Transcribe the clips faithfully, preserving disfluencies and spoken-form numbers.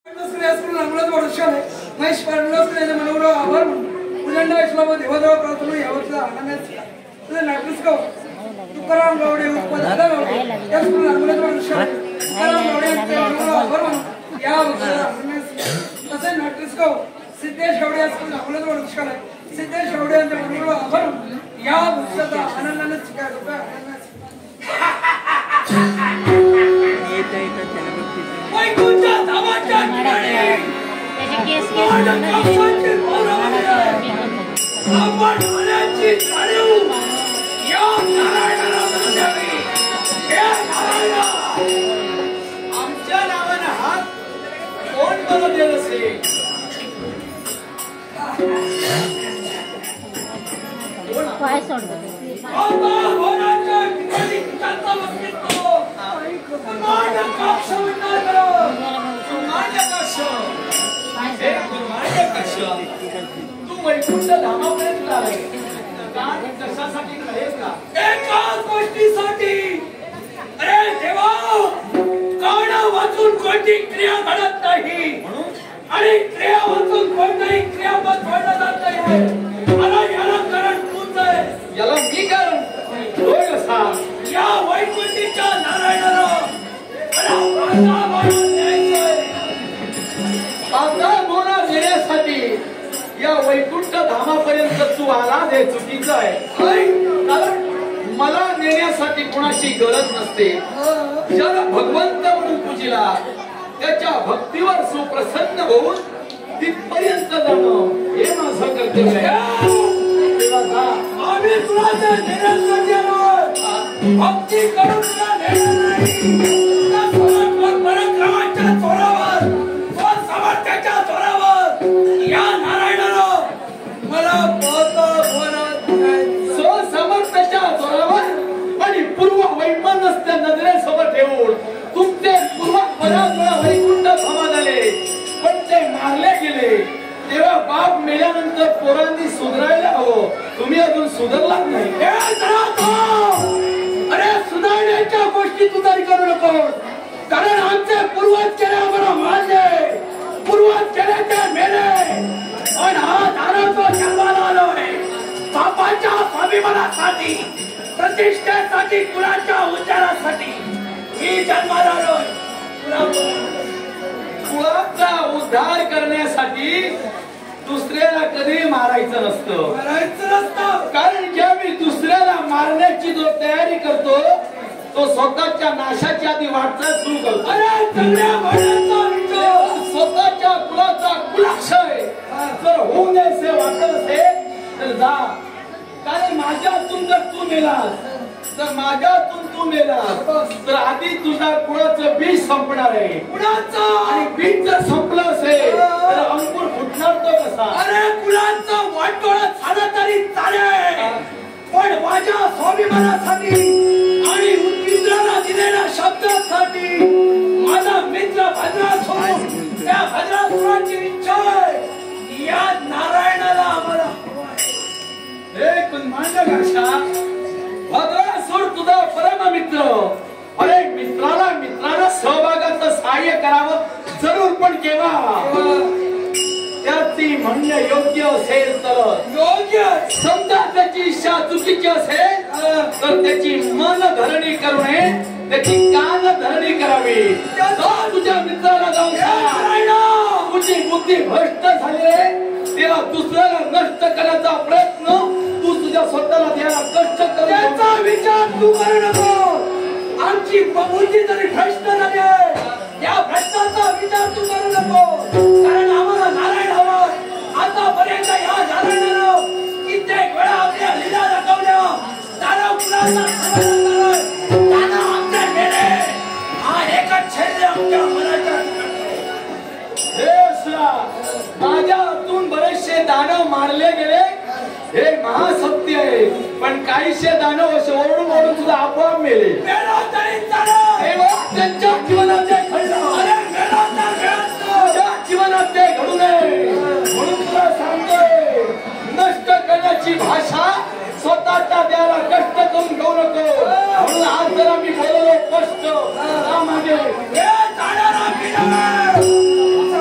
तुकाराम गावडे उत्पन्न सिद्धेश गावडे सिद्धेश गावडे आभार या वृक्षाचा आनंदाने स्वीकार आमच्या नावाने हात कोण बनवलेलं असेल काय सोडतो तू वैकुंठ धामापर्यंत आलाय कशासाठी कळेल का एकाच गोष्टीसाठी अरे देवा काना वाचून कोणती क्रिया घडत नाही आणि क्रिया वाचून कोणताही क्रियापद घडलं जात नाही मला याला कारण तूच आहे याला मी कारण होय कसा या वैकुंठीच्या नारायणाला मला पाता म्हणून द्यायचंय पाता म्हणून देण्यासाठी या वैकुंठ धामापर्यंत तू आला हे चुकीचं आहे कारण मला नेण्यासाठी कोणाची गरज नसते ज्याला भगवंत म्हणून पूजिला त्याच्या भक्तीवर सुप्रसन्न होऊन तिथपर्यंत जाणं हे माझं कर्तव्य आहे आम्ही तुला नेण्यासाठी आलोय भक्ती करून तुला नेणार नाही पराक्रमाच्या जोरावर सामर्थ्याच्या जोरावर या नारायणाला मला स्व समर्थाच्या जोरावर आणि पूर्व वैमनस्य नजरेसमोर ठेवून तुमचे पूर्व पराक्रम वैकुंठ धामा झाले पण ते मारले गेले तेव्हा बाप मेल्यानंतर पोरांनी सुधारायला हवं तुम्ही अजून सुधारलाच नाही अरे सुधारण्याच्या गोष्टी तू तरी करू नको कारण आमचे पूर्वज केले आम्हाला मारले पूर्वज केले ते मेले पण हा दाराचा जन्माला आलोय बापाच्या स्वाभिमानासाठी प्रतिष्ठेसाठी कुळाच्या उच्चारासाठी मी जन्माला आलोय कुळाचा उद्धार करण्यासाठी दुसऱ्याला कधी मारायचं नसतं मारायचं नसतं कारण ज्यावेळी दुसऱ्याला मारण्याची जो तयारी करतो तो स्वतःच्या नाशाची आधी वाटचाल सुरू करतो स्वतःच्या कुळाचा कुलाक्षय जर होऊ नये वाटत असेल तर जा कारण माझ्यातून जर तू मेलास तर माझ्यातून तू मेलास तर आधी तुझ्या कुळाचं बीज संपणार आहे कुळाचं आणि बीज जर संपलं असेल तर अंकुर फुटणार तो कसा अरे कुळाचं वाटोळं झालं तरी चालेल पण माझ्या स्वाभिमानासाठी आणि मित्राला दिलेल्या शब्दासाठी माझा मित्र भद्रासूर त्या भद्रासुराची इच्छा आहे या नारायणाला आम्हाला हे कुंभांड भाषा भद्रासूर तुझा परम मित्र अरे मित्राला मित्राला सहभागाचं सहाय्य करावं जरूर पण केव्हा त्याची म्हणणे योग्य असेल तर योग्य समजा त्याची इच्छा चुकीची असेल तर त्याची मन धरणी करू नये त्याची कान धरणी करावी तुझ्या मित्राला जाऊन तुझी बुद्धी भ्रष्ट झाली आहे तेव्हा दुसऱ्याला नष्ट करण्याचा प्रयत्न तू तुझ्या स्वतःला द्यायला कष्ट करण्याचा विचार तू करू नको आमची बुद्धी जरी भ्रष्ट झाली आहे या भ्रष्टाचा विचार तू करू नको कारण आम्हाला नारायण हवं आतापर्यंत या नारायणानं कित्येक वेळा आपल्या लीला दाखवल्या दानव कुलाचा दानव आमच्या मेले हा एकच छेद आमच्या मनाच्या माझ्यातून बरेचसे दानव मारले गेले हे महासत्य आहे पण काहीशे दानव असे ओरडून ओरडून तुझा आपोआप मेले त्यांच्या जीवनात ते घडलं जीवनात ते घडू नये म्हणून तुला सांगतोय नष्ट करण्याची भाषा स्वतःच्या द्यायला कष्ट करून घेऊ नको म्हणून आज जर आम्ही बोललो कष्ट मागे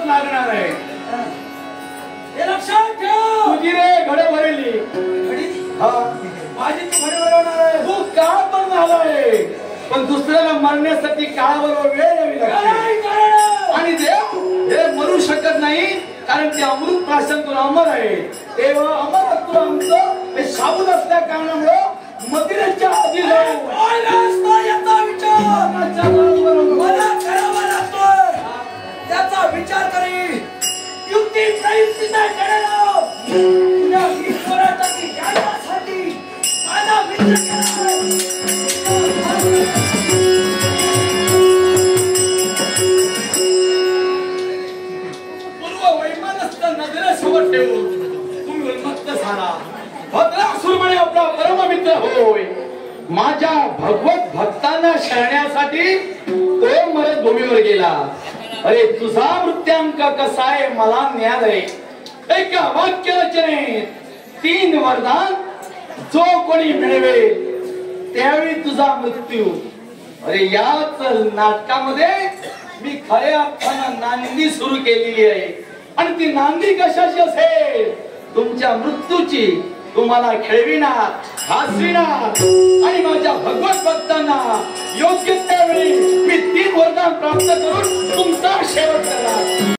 करावंच लागणार आहे. हे लक्षात ठेव. तुझी रे घडे भरली. हा माझी तू घडे भरवणार आहे. तू काळ पण झालाय, पण दुसऱ्याला मरण्यासाठी काळाबरोबर वेळ यावी लागते. आणि देव हे मरू शकत नाही, कारण ते अमृत प्राशन अमर आहे. तेव्हा अमर तू आमचं हे शाबूत असल्या कारणामुळं मदिरेच्या आधी जाऊ. याचा विचार मला करावा लागतोय. त्याचा विचार करी. युक्ती प्रयुक्तीचा जडलो तुझ्या ईश्वरासाठी ज्ञानासाठी माझा मित्र केला. पूर्व वैमानस्थ नजरेसोबत ठेवून तुम्ही उन्मत्त झाला. भद्रासुर म्हणे आपला परममित्र होय. माझ्या भगवत भक्तांना शरण्यासाठी तो मरत भूमीवर गेला. अरे तुझा मृत्यांक कसा आहे मला ज्ञान आहे. एका वाक्य रचनेत तीन वरदान जो कोणी मिळवेल त्यावेळी तुझा मृत्यू. अरे याच नाटकामध्ये मी खऱ्या अर्थानं नांदी सुरू केलेली आहे. आणि ती नांदी कशाची असेल? तुमच्या मृत्यूची. तुम्हाला खेळविणार, हसविणार आणि माझ्या भगवत भक्तांना योग्य त्यावेळी मी तीन वरदान प्राप्त करून तुमचा शेवट करणार.